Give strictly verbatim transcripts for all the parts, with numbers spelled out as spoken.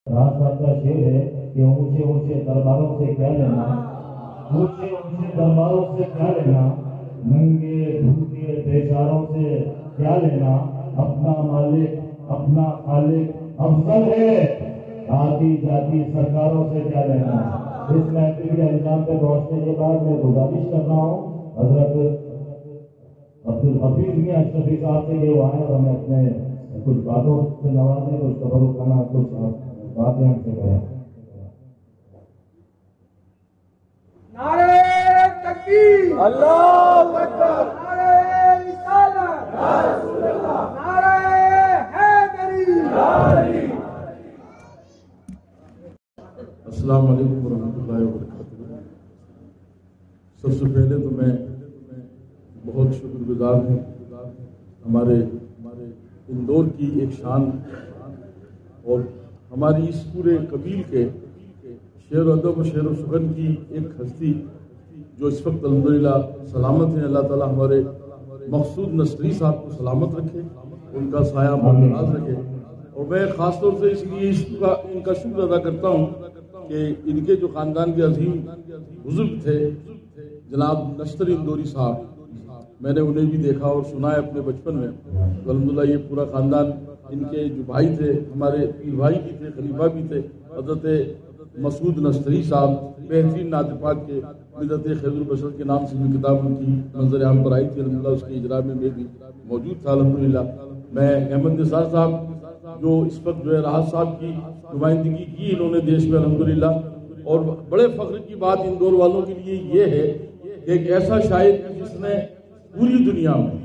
राज साहब का शेर है कि ऊंचे ऊंचे दरबारों से क्या लेना, ऊंचे ऊंचे दरबारों से क्या लेना, नंगे भूखे बेचारों से क्या लेना, अपना मालिक अपना खालिक अफजल है, आती जाती सरकारों से क्या लेना। इस महफिल के अंजाम पे पहुंचने के बाद मैं गुजारिश कर रहा हूँ हजरत अब्दुल हफीज मियां अशरफी साहब से ये आए और हमें अपने कुछ बातों से नवाजें, कुछ तबरुक करना, कुछ बातें हमसे करें। नारे तकबीर, अल्लाहू अकबर, नारे रिसालत, या रसूल अल्लाह, नारे हैदरी, या अली। अस्सलाम वालेकुम वरहमतुल्लाहि वबरकातुहू। सबसे पहले तो मैं बहुत शुक्रगुजार हूँ हमारे हमारे इंदौर की एक शान और हमारी इस पूरे कबील के शेर अदब और शेर सुगन की एक हस्ती जो इस वक्त अल्हम्दुलिल्लाह सलामत है। अल्लाह ताला हमारे मकसूद नसरी साहब को सलामत रखे, उनका साया बरकरार रखे। और मैं ख़ास तौर से इसलिए इसका इनका शुक्र अदा करता हूँ कि इनके जो ख़ानदान के अजीम बुजुर्ग थे जनाब नश्तर इंदौरी साहब, मैंने उन्हें भी देखा और सुना है अपने बचपन में। तो अल्हम्दुलिल्लाह ये पूरा ख़ानदान, इनके जो भाई थे हमारे पीर भाई भी थे, खलीफा भी थे, हज़रत मसूद नस्तरी साहब बेहतरीन नातिपाक के मिदत खैरुल बशर के नाम से भी किताब उनकी मंजर आम पर आई थी। अल्हम्दुलिल्लाह उसके इजरा में मैं भी मौजूद था अल्हम्दुलिल्लाह। मैं अहमद निसार साहब जो इस वक्त जो है राहत साहब की नुमाइंदगी की इन्होंने देश में अल्हम्दुलिल्लाह, और बड़े फ़ख्र की बात इंदौर वालों के लिए ये है कि एक ऐसा शायर जिसने पूरी दुनिया में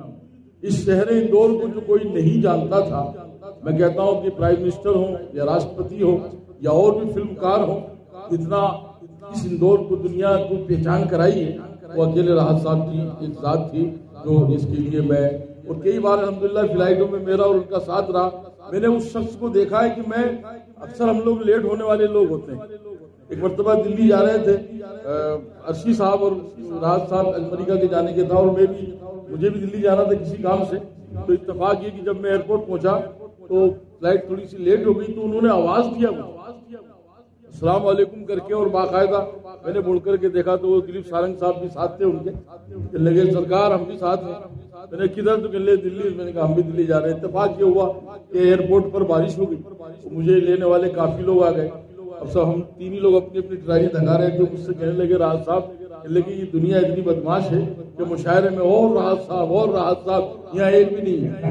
इस शहर इंदौर को जो कोई नहीं जानता था, मैं कहता हूँ कि प्राइम मिनिस्टर हो या राष्ट्रपति हो या और भी फिल्मकार हो, इतना इस इंदौर को दुनिया को पहचान कराई है वो अकेले राहत साहब की एक जात थी। तो इसके लिए मैं और कई बार अल्हम्दुलिल्लाह फ्लाइटों में मेरा और उनका साथ रहा। मैंने उस शख्स को देखा है कि मैं अक्सर हम लोग लेट होने वाले लोग होते हैं। एक मरतबा दिल्ली जा रहे थे, अर्शी साहब और राहत साहब अमेरिका के जाने के था और मैं भी मुझे भी दिल्ली जाना था किसी काम से। तो इत्तेफाक ये कि जब मैं एयरपोर्ट पहुंचा तो फ्लाइट थोड़ी सी लेट हो गई, तो उन्होंने आवाज दिया अस्सलाम वालेकुम करके, और बाकायदा मैंने मुड़ करके देखा तो वो दिलीप सारंग साहब भी साथ थे उनके। कहने लगे सरकार हम भी साथ हैं। मैंने किधर? तो कहने दिल्ली। मैंने कहा हम भी दिल्ली जा रहे हैं। इत्तेफाक ये हुआ कि एयरपोर्ट पर बारिश हो गई, तो मुझे लेने वाले काफी लोग आ गए। अब सब हम तीन ही लोग अपनी अपनी ट्राली धगा रहे थे। मुझसे कहने लगे राहत साहब, लेकिन ये दुनिया इतनी बदमाश है कि मुशायरे में और राहत साहब और राहत साहब, यहाँ एक भी नहीं है,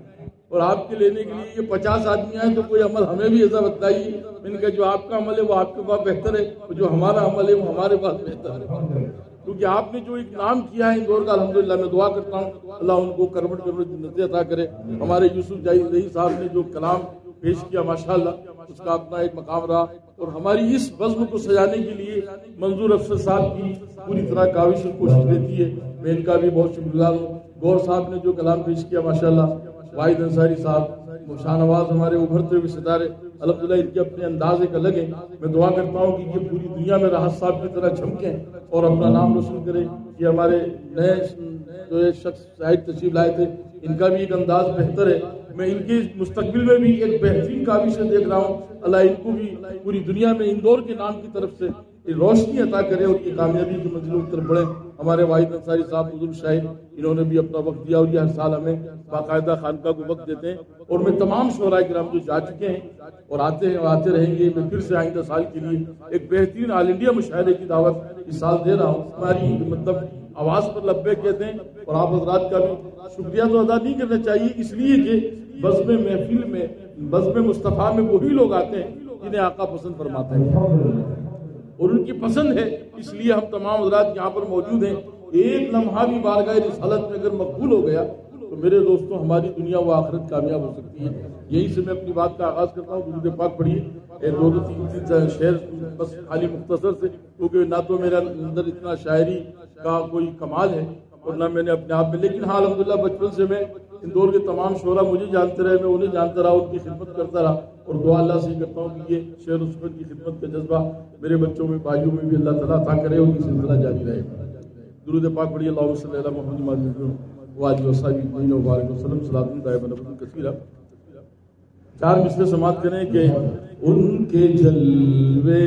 और आपके लेने के लिए ये पचास आदमी आए तो कोई अमल हमें भी ऐसा बताइए। मैंने कहा जो आपका अमल है वो आपके पास बेहतर है, और जो हमारा अमल है वो हमारे पास बेहतर है। क्योंकि आपने जो एक नाम किया है इंदौर का, अल्हम्दुलिल्लाह मैं दुआ करता हूँ अल्लाह उनको करवट करवट जन्नतें अता करे। हमारे यूसुफ जही साहब ने जो कलाम पेश किया माशाअल्लाह उसका अपना एक मकाम रहा, और हमारी इस बज़्म को सजाने के लिए मंजूर अफसर साहब की पूरी तरह काविश और कोशिश रहती है। मैं इनका भी बहुत शुक्रगुजार हूँ। गौर साहब ने जो कलाम पेश किया माशाअल्लाह, वाहिद अंसारी साहब, शाहनवाज हमारे उभरते हुए सितारे, अल्हम्दुलिल्लाह इनके अपने अंदाज एक अलग है। मैं दुआ करता हूँ कि ये पूरी दुनिया में राहत साहब की तरह चमकें और अपना नाम रोशन करें। ये हमारे नए जो ये शख्स शाहिद तशरीफ लाए थे, इनका भी एक अंदाज बेहतर है। मैं इनके मुस्तकबिल में भी एक बेहतरीन काविशें देख रहा हूँ। अल्लाह इनको भी पूरी दुनिया में इंदौर के नाम की तरफ से रोशनी अता करे और की कामयाबी की मंजिलों की तरफ बढ़े। हमारे वाहिद अंसारी साहब बुजुर्ग शायर, इन्होंने भी अपना वक्त दिया और ये हर साल हमें बाकायदा खानका को वक्त देते हैं। और मैं तमाम शोहरा किराम जो जा चुके हैं और आते हैं और आते रहेंगे, मैं फिर से आइंदा साल के लिए एक बेहतरीन ऑल इंडिया मुशायरे की दावत इस साल दे रहा हूँ। हमारी मतलब आवाज पर लब्बे कहते हैं, और आप हजरात का भी शुक्रिया तो अदा नहीं करना चाहिए, इसलिए कि बज़्म महफिल में बज़्म मुस्तफ़ा में वही लोग आते हैं जिन्हें आका पसंद फरमाते हैं और उनकी पसंद है, इसलिए हम तमाम हजरात यहाँ पर मौजूद हैं। एक लम्हा भी बारगाह रिसालत में अगर मकबूल हो गया तो मेरे दोस्तों हमारी दुनिया व आखिरत कामयाब हो सकती है। यही से मैं अपनी बात का आगाज करता हूँ। दुरूद पाक पढ़िए दो दो तीन तीन शेर बस खाली मुख्तसर से, क्योंकि ना तो मेरा अंदर इतना शायरी का कोई कमाल है और ना मैंने अपने आप में, लेकिन हाँ अल्हम्दुलिल्लाह बचपन से मैं इंदौर के तमाम शोरा मुझे जानते रहे, मैं उन्हें जानता रहा, उनकी खिदमत करता रहा, और दुआ अल्लाह से करता हूँ कि ये शेर उसमत की खिदमत का जज्बा मेरे बच्चों में भाइयों में भी अल्लाह ताला अता करे और ये सिलसिला जारी रहे। दुरूद पाक पढ़िए अल्लाहुम्मा सल्ली अला मुहम्मद व आलिहि व सल्लम व बारिक वसल्लम सलातन दायमन कसीरा। चार मिसरे समाप्त करें कि ان کے جلوے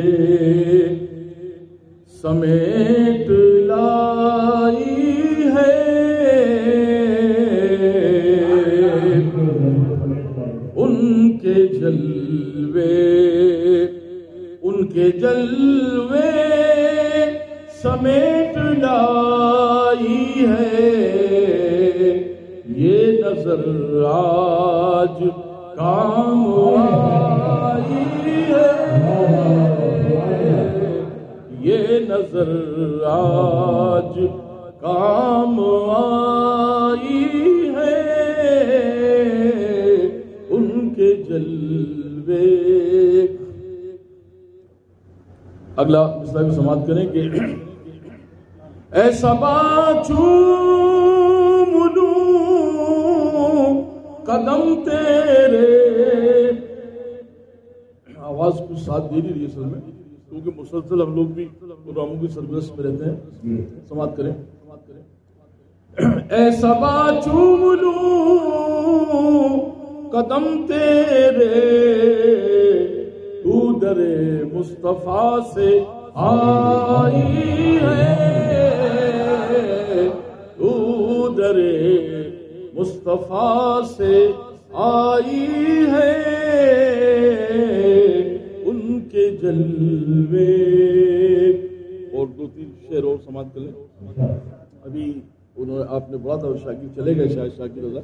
سمیٹ لائی ہے، ان کے جلوے ان کے جلوے سمیٹ لائی ہے، یہ نظر آج کام آئی ہے، یہ نظر آج کام آئی ہے، ان کے جلوے۔ اگلا مصرع کو سماعت کریں کہ ایسا چوم لوں قدم تیرے، آواز کچھ ساتھ دے نہیں رہی اصل میں کیونکہ مسلسل ہم لوگ بھی پروگراموں کی سرگرست میں رہتے ہیں، سماعت کریں۔ ایسا چوم لوں قدم تیرے، تو در مصطفیٰ سے آئی ہے، تو در مصطفیٰ سے آئی ہے، ان کے جلوے۔ اور دو تین شعر اور سماعت کر لیں۔ ابھی انہوں نے آپ نے پڑھا تھا شاکر چلے گئے، شاید شاکر رضا،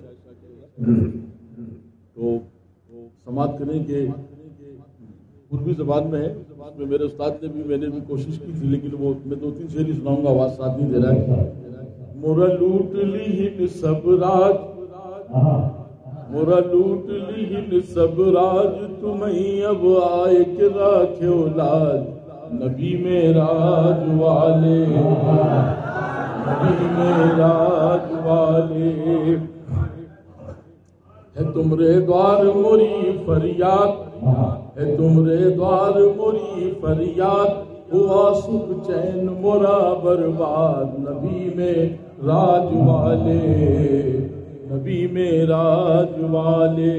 تو سماعت کریں کہ اردو زبان میں ہے، میں میرے استاد نے بھی میں نے بھی کوشش کی تھی، لیکن وہ میں دو تین شعر ہی سناؤں گا، آواز ساتھ نہیں دے رہا ہے۔ مورا لوٹ لیہن سب راج، مورا لوٹ لیہن سب راج، تمہیں اب آئے کہ راکھو لاج، نبی میں راج والے، نبی میں راج والے، ہے تمرے دوار موری فریاد، ہے تمرے دوار موری فریاد، ہوا سکھ چین مورا برباد، نبی میں راج والے، نبی میں راج والے۔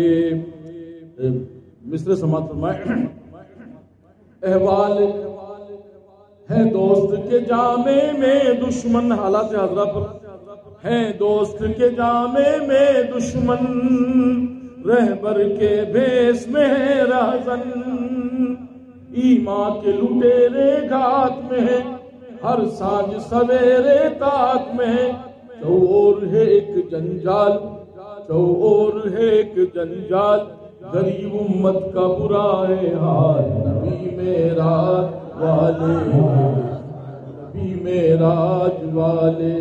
مصرع سماعت فرمائے۔ احوال ہے دوست کے جامے میں دشمن، حالات حاضرہ پر ہے دوست کے جامے میں دشمن، رہبر کے بھیس میں ہے راہزن، ایمان کے لٹیرے گھات میں ہے، ہر سانج سویرے تاک میں ہے، چور ہے ایک جنجال، چور ہے ایک جنجال، غریب امت کا برا ہے حال، نبی میں راج والے، نبی میں راج والے۔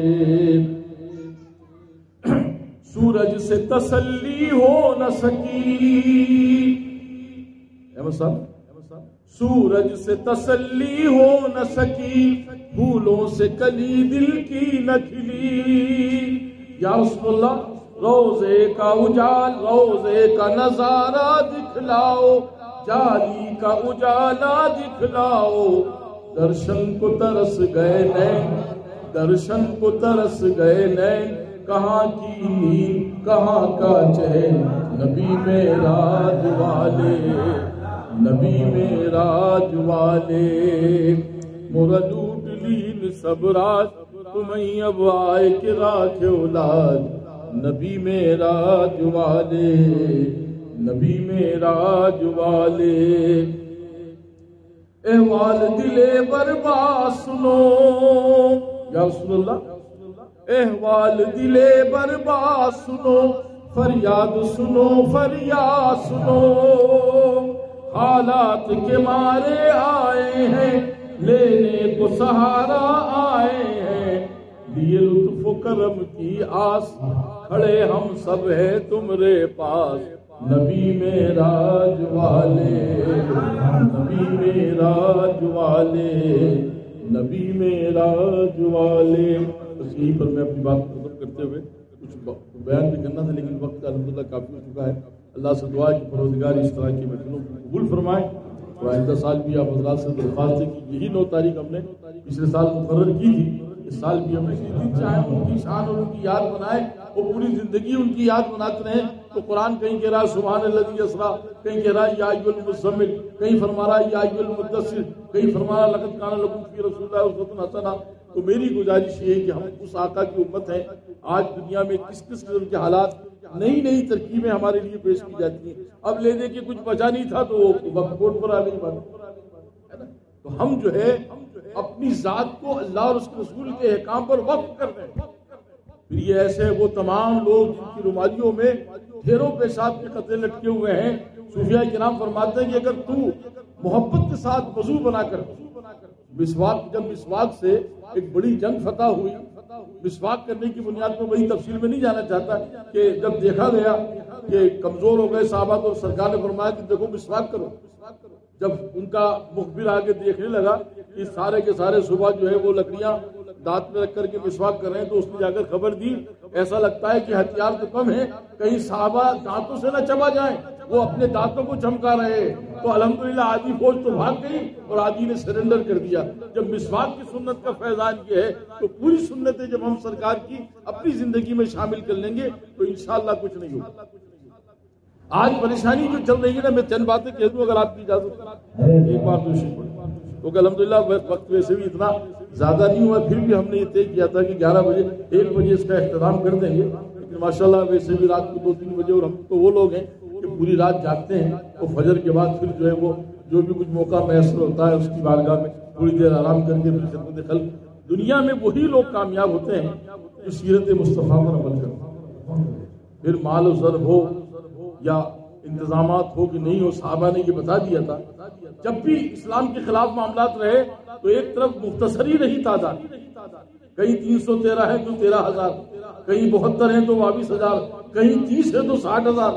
سورج سے تسلی ہو نہ سکی، احمد صاحب، سورج سے تسلی ہو نہ سکی، پھولوں سے کلی دل کی نہ کھلی، یا رسول اللہ روزے کا اجال، روزے کا نظارہ دکھلاؤ، جالی کا اجالا دکھلاؤ، درشن کو ترس گئے نین، درشن کو ترس گئے نین، کہاں کی نیند کہاں کا چین، نبی میں راج والے، نبی میں راج والے، مورا لوٹ لین سب راج، تمہیں اب آئے کہ راکھو لاج، نبی میں راج والے، نبی میں راج والے۔ احوال دلے برباد سنو، یا رسول اللہ، احوال دلے برباد سنو، فریاد سنو فریاد سنو، حالات کے مارے آئے ہیں، لینے کو سہارا آئے ہیں، لیے لطف و کرم کی آس، کھڑے ہم سب ہیں تمرے پاس، نبی میں راج والے، نبی میں راج والے، نبی میں راج والے۔ بس یہیں پر میں اپنی بات ختم کرتے ہوئے کچھ بیان بھی کرنا تھا، لیکن وقت الحمدللہ کافی ہو چکا ہے۔ اللہ سے دعا ہے کہ پروردگار اس طرح کی محفلوں کو قبول فرمائے، اور آئندہ سال بھی آپ حضرات سے درخواست ہے کہ یہی نو تاریخ ہم نے پچھلے سال مقرر کی تھی، اس سال بھی ہم اسی دن چاہیں ان کی شان اور ان کی یاد بنائیں اور پوری زندگی ان کی یاد بناتے رہیں. تو قرآن کہیں کہہ رہا ہے سبحان الذی اسریٰ، کہیں کہہ رہا ہے یا ایھا المزمل، کہیں فرما رہا ہے یا ایھا المدثر، کہیں فرما رہا ہے لقد کان لکم فی رسول اللہ اسوۃ حسنہ. تو میری گزارش یہ ہے کہ ہم اس آقا کی امت ہیں. آج دنیا میں کس کس قسم کے حالات، نئی نئی ترکیبیں ہمارے لیے پیش کی جاتی ہیں. اب لے دے کے کچھ بچا نہیں تھا تو وہ وقت بورڈ پر آ گئی بات. تو ہم جو ہے اپنی ذات کو اللہ اور اس کے رسول کے احکام پر وقف کر دیں. پھر یہ ایسے وہ تمام لوگ جن کی رومالیوں میں ڈھیروں پیشاب کے قطرے لٹکے ہوئے ہیں، صوفیاء کرام فرماتے ہیں کہ اگر تو محبت کے ساتھ وضو بنا کر مسواک، جب مسواک سے ایک بڑی جنگ فتح ہوئی، مسواک کرنے کی بنیاد پر بڑی تفصیل میں نہیں جانا چاہتا کہ جب دیکھا گیا کہ کمزور ہو گئے صحابہ تو سرکار نے فرمایا کہ دیکھو مسواک کرو. جب ان کا مخبر آگے دیکھنے لگا کہ سارے کے سارے صبح جو ہے وہ لکڑیاں دانت میں رکھ کر کے مسواک کر رہے ہیں، تو اس نے جا کر خبر دی ایسا لگتا ہے کہ ہتھیار تو کم ہے، کہیں صحابہ دانتوں سے نہ چبا جائیں، وہ اپنے دانتوں کو چمکا رہے. تو الحمدللہ آدھی فوج تو بھاگ گئی اور آدھی نے سرنڈر کر دیا. جب مسواک کی سنت کا فیضان یہ ہے تو پوری سنتیں جب ہم سرکار کی اپنی زندگی میں شامل کر لیں گے تو انشاءاللہ کچھ نہیں ہوگا. آج پریشانی جو چل رہی ہے نا، میں چند باتیں کہہ دوں اگر آپ کی اجازت. ایک بات دوسری کیونکہ الحمدللہ وقت ویسے بھی اتنا زیادہ نہیں ہوا، پھر بھی ہم نے یہ طے کیا تھا کہ گیارہ بجے ایک بجے اس کا اختتام کر دیں گے. لیکن ماشاءاللہ ویسے بھی رات کو دو تین بجے، اور ہم تو وہ لوگ ہیں کہ پوری رات جاگتے ہیں اور فجر کے بعد پھر جو ہے وہ جو بھی کچھ موقع میسر ہوتا ہے اس کی بارگاہ میں تھوڑی دیر آرام کر کے پھر خدمت خلق. دنیا میں وہی لوگ کامیاب ہوتے ہیں جو سیرت مصطفیٰ پر عمل کرتے ہیں. پھر مال و زر ہو یا انتظامات ہو کہ نہیں ہو، صحابہ نے یہ بتا دیا تھا جب بھی اسلام کے خلاف معاملات رہے تو ایک طرف مختصر ہی رہی تعداد، کہیں تین سو تیرہ ہے تو تیرہ ہزار، کہیں بہتر ہیں تو بائیس ہزار، کہیں تیس ہے تو ساٹھ ہزار.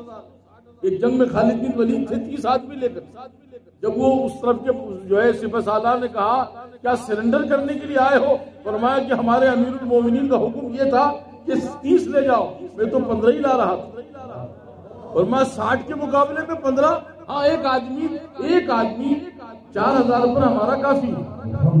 ایک جنگ میں خالد بن ولید تھے تیس آدمی لے کر. جب وہ اس طرف کے جو ہے سپہ سالار نے کہا کیا سرنڈر کرنے کے لیے آئے ہو، فرمایا کہ ہمارے امیر المومنین کا حکم یہ تھا کہ تیس لے جاؤ، میں تو پندرہ ہی لا رہا تھا. اور میں ساٹھ کے مقابلے میں پندرہ، ہاں ایک آدمی ایک آدمی چار ہزار پر ہمارا کافی ہے.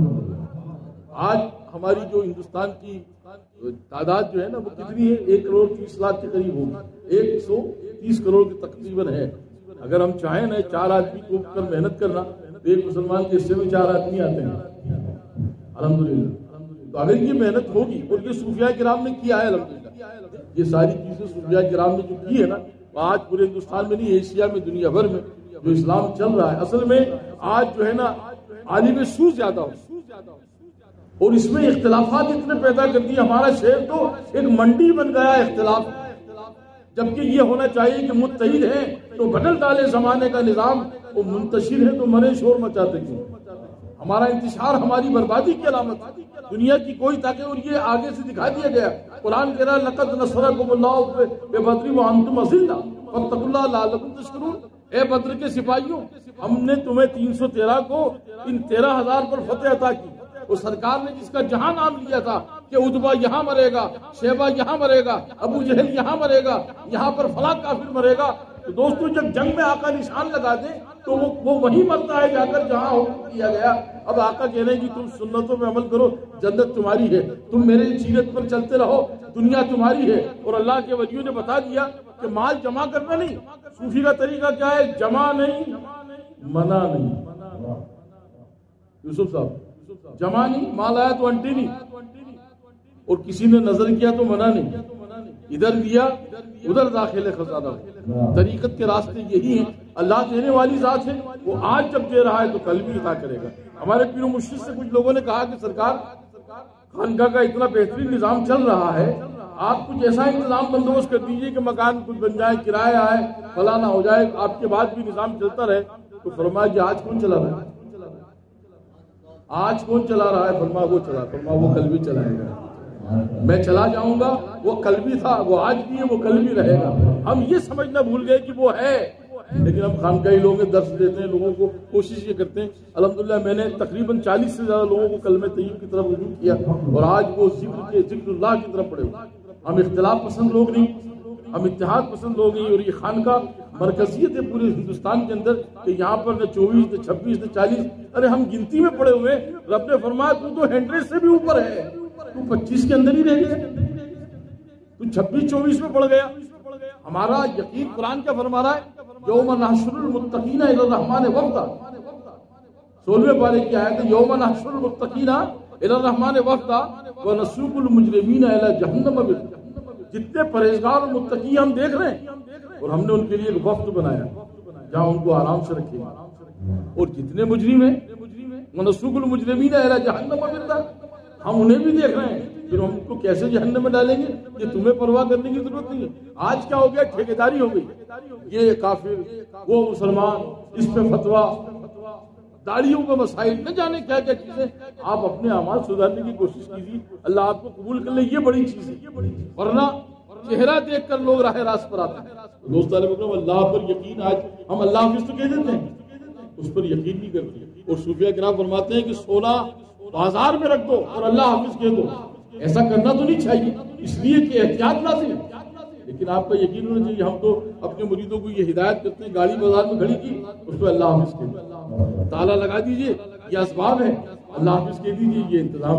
آج ہماری جو ہندوستان کی تعداد جو ہے نا وہ کتنی ہے؟ ایک کروڑ تیس لاکھ کے قریب ہوگی، ایک سو تیس کروڑ کے تقریباً ہے. اگر ہم چاہیں نا چار آدمی کو کر محنت کرنا تو ایک مسلمان کے حصے میں چار آدمی آتے ہیں الحمدللہ. تو اگر یہ محنت ہوگی، اور یہ صوفیاء کرام نے کیا ہے الحمدللہ، یہ ساری چیزیں صوفیاء کرام نے جو کی ہے نا، آج پورے ہندوستان میں نہیں، ایشیا میں، دنیا بھر میں جو اسلام چل رہا ہے، اصل میں آج جو ہے نا عالم سو زیادہ ہو اور اس میں اختلافات اتنے پیدا کر دیے. ہمارا شہر تو ایک منڈی بن گیا اختلاف، جبکہ یہ ہونا چاہیے کہ متحد ہیں تو بدل ڈالے زمانے کا نظام، وہ منتشر ہے تو مرے شور مچاتے کیوں. ہمارا انتشار ہماری بربادی کی علامت ہے. دنیا کی کوئی طاقت، اور یہ آگے سے دکھا دیا گیا. قرآن کہہ رہا ہے لقد نصرکم اللہ ببدر وانتم اذلہ فاتقوا اللہ لعلکم تشکرون. اے بدر کے سپاہیوں، ہم نے تمہیں تین سو تیرہ کو ان تیرہ ہزار پر فتح عطا کی. اور سرکار نے جس کا جہاں نام لیا تھا کہ اتبا یہاں مرے گا، شیبہ یہاں مرے گا، ابو جہل یہاں مرے گا، یہاں پر فلاں کافر مرے گا. تو دوستو جب جنگ میں آقا نشان لگا دیں تو وہ وہی مرتا ہے جا کر جہاں حکم کیا گیا. اب آقا کہہ رہے ہیں کہ تم سنتوں پہ عمل کرو، جنت تمہاری ہے، تم میرے سیرت پر چلتے رہو، دنیا تمہاری ہے. اور اللہ کے ولیوں نے بتا دیا کہ مال جمع کرنا نہیں. صوفی کا طریقہ کیا ہے؟ جمع نہیں، منع نہیں. یوسف صاحب جمع نہیں، مال آیا تو انٹی نہیں، اور کسی نے نظر کیا تو منع نہیں. ادھر دیا ادھر داخل خزانہ. طریقت کے راستے یہی ہیں. اللہ دینے والی ذات ہے، وہ آج جب دے رہا ہے تو کل بھی عطا کرے گا. ہمارے پیر و مرشد سے کچھ لوگوں نے کہا کہ سرکار خانقاہ کا اتنا بہترین نظام چل رہا ہے، آپ کچھ ایسا انتظام بندوبست کر دیجئے کہ مکان کچھ بن جائے، کرایہ آئے، فلاں نہ ہو جائے، آپ کے بعد بھی نظام چلتا رہے. تو فرمایا کہ آج کون چلا رہا ہے؟ آج کون چلا رہا ہے؟ فرمایا وہ چلا. فرمایا وہ کل بھی چلائے گا. میں چلا جاؤں گا، وہ کل بھی تھا، وہ آج بھی ہے، وہ کل بھی رہے گا. ہم یہ سمجھنا بھول گئے کہ وہ ہے، لیکن ہم خانقاہی لوگ درس دیتے ہیں لوگوں کو، کوشش یہ کرتے ہیں. الحمدللہ میں نے تقریباً چالیس سے زیادہ لوگوں کو کلمہ طیب کی طرف رجوع کیا، اور آج وہ ذکر کے ذکر اللہ کی طرف پڑے ہوئے. ہم اختلاف پسند لوگ نہیں. ہم اتحاد پسند ہو گئی، اور یہ خانقاہ مرکزیت ہے پورے ہندوستان کے اندر کہ یہاں پر نہ چوبیس نہ چھبیس نہ چالیس، ارے ہم گنتی میں پڑے ہوئے، رب نے فرمایا تو تو ہنڈریڈ سے بھی اوپر ہے، تو پچیس کے اندر ہی رہ گیا، تو چھبیس چوبیس میں پڑ گیا۔ ہمارا یقین قرآن کیا فرما رہا ہے؟ یوم نحشر المتقین الی الرحمن وفدا، سولہویں پارے کی آیت ہے، یوم نحشر المتقین الی الرحمن وفدا ونسوق المجرمین الی جہنم وردا۔ جتنے پرہیزگار اور متقی ہم دیکھ رہے ہیں، اور ہم نے ان کے لیے ایک وفد بنایا جہاں ان کو آرام سے رکھے، اور جتنے مجرم ہیں ونسوق المجرمین الی جہنم وردا، ہم انہیں بھی دیکھ رہے ہیں، پھر ہم کو کیسے جہنم میں ڈالیں گے؟ یہ تمہیں پرواہ کرنے کی ضرورت نہیں ہے۔ آج کیا ہو گیا؟ ٹھیکیداری ہو گئی، یہ کافر وہ مسلمان، اس پہ فتویٰ، داڑھیوں کا مسائل، نہ جانے کیا کیا چیزیں۔ آپ اپنے اعمال سدھارنے کی کوشش کیجیے، اللہ آپ کو قبول کر لے، یہ بڑی چیز ہے، ورنہ چہرہ دیکھ کر لوگ راہ راست پر آتے ہیں۔ دوست علیہ وسلم اللہ پر یقین، آج ہم اللہ حافظ تو کہہ دیتے ہیں، اس پر یقین نہیں کرتے، اور صوفیہ کرام فرماتے ہیں کہ سونا بازار میں رکھ دو اور اللہ حافظ کہہ دو۔ ایسا کرنا تو نہیں چاہیے، اس لیے کہ احتیاط لازم ہے، لیکن آپ کا یقین ہونا چاہیے۔ ہم تو اپنے مریدوں کو یہ ہدایت کرتے ہیں، گاڑی بازار میں کھڑی کی اس پہ اللہ حافظ کہہ دو، تالا لگا دیجئے، یہ اسباب ہے، اللہ حافظ کہہ دیجئے، یہ انتظام۔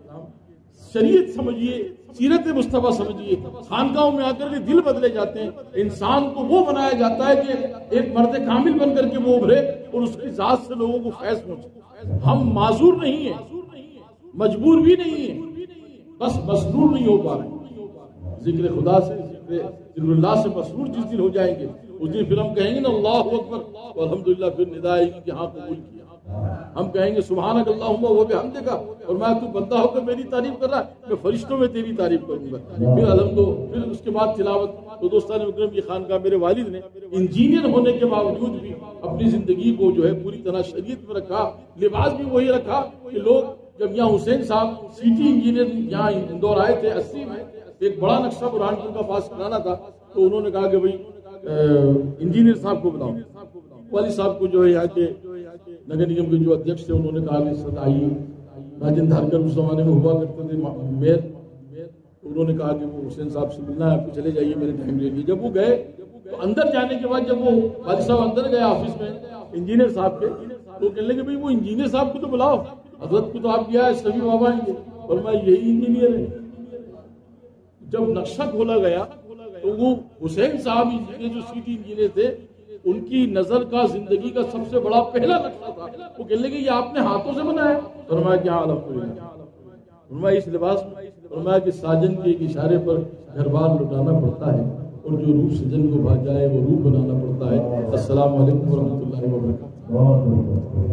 شریعت سمجھیے، سیرت مصطفیٰ سمجھیے، خانقاہوں میں آ کر کے دل بدلے جاتے ہیں، انسان کو وہ بنایا جاتا ہے کہ ایک مرد کامل بن کر کے وہ ابھرے اور اس کی ذات سے لوگوں کو فیض پہنچے۔ ہم معذور نہیں ہیں، مجبور بھی نہیں ہیں، بس مسرور نہیں ہو پا رہے۔ ذکر خدا سے، ذکر اللہ سے مسرور جس دن ہو جائیں گے، اس دن پھر ہم کہیں گے نا اللہ اکبر الحمدللہ، پھر ندا آئے گی کہ ہاں قبول کیا۔ ہم کہیں گے سبحانک اللہم و بحمدک، اور میں تو بندہ ہو کر میری تعریف کر رہا ہے، میں فرشتوں میں تیری تعریف کروں گا، پھر الحمد، پھر اس کے بعد تلاوت۔ تو دوستان مکرم، یہ خانقاہ میرے والد نے انجینئر ہونے کے باوجود بھی اپنی زندگی کو جو ہے پوری طرح شریعت میں رکھا، لباس بھی وہی رکھا کہ لوگ جب یہاں حسین صاحب سٹی انجینئر یہاں اندور آئے تھے اسی میں، ایک بڑا نقشہ برہانپور کا پاس کرانا تھا، تو انہوں نے کہا کہ بھائی انجینئر صاحب کو بلاؤ۔ والد صاحب کو جو ہے یہاں کے نگر نگم کے جو ادھیکش تھے، انہوں نے کہا کہ سر آئیے، راجن دھارکر اس زمانے میں ہوا کرتے تھے میئر، تو انہوں نے کہا کہ وہ حسین صاحب سے ملنا ہے آپ کو، چلے جائیے، میں نے ٹائم لے لیا۔ جب وہ گئے تو اندر جانے کے بعد جب وہ والد صاحب اندر گئے آفس میں انجینئر صاحب کے، تو کہنے لگے بھائی وہ انجینئر صاحب کو تو بلاؤ، حضرت کو تو آپ کیا ہے سبھی بابا آئیں گے، اور میں یہی انجینئر ہے۔ جب نقشہ کھولا گیا تو وہ حسین صاحب جو سٹی انجینئر تھے، ان کی نظر کا زندگی کا سب سے بڑا پہلا نقشہ تھا۔ وہ کہنے لگے یہ آپ نے ہاتھوں سے بنایا؟ فرمایا کہ ہاں الحمدللہ۔ فرمایا اس لباس میں، فرمایا کہ ساجن کے ایک اشارے پر گھر بار لٹانا پڑتا ہے، اور جو روح سجن کو بھا جائے وہ روح بنانا پڑتا ہے۔ السلام علیکم ورحمۃ اللہ وبرکاتہ۔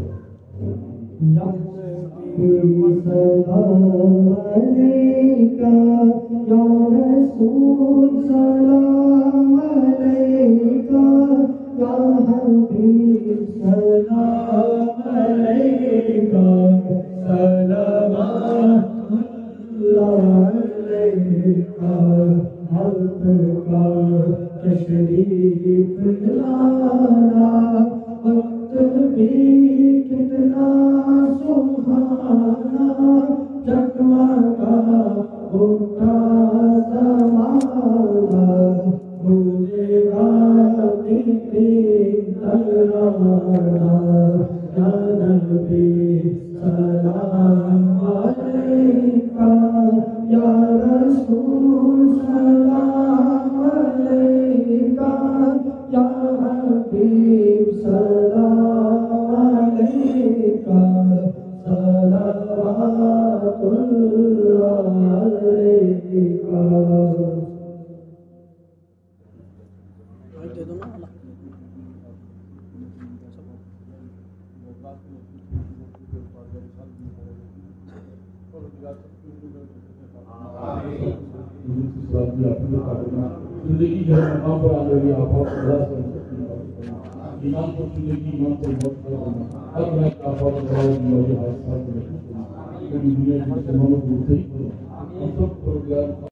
زندگی جو ہے مقام پر آ گئی، آپ اور خدا سے ایمان کو زندگی ایمان کو بہت کرنا ہر میں آپ اور خدا کی حادثات میں پوری دنیا کی مسلمانوں کو صحیح کرو، ہم سب کو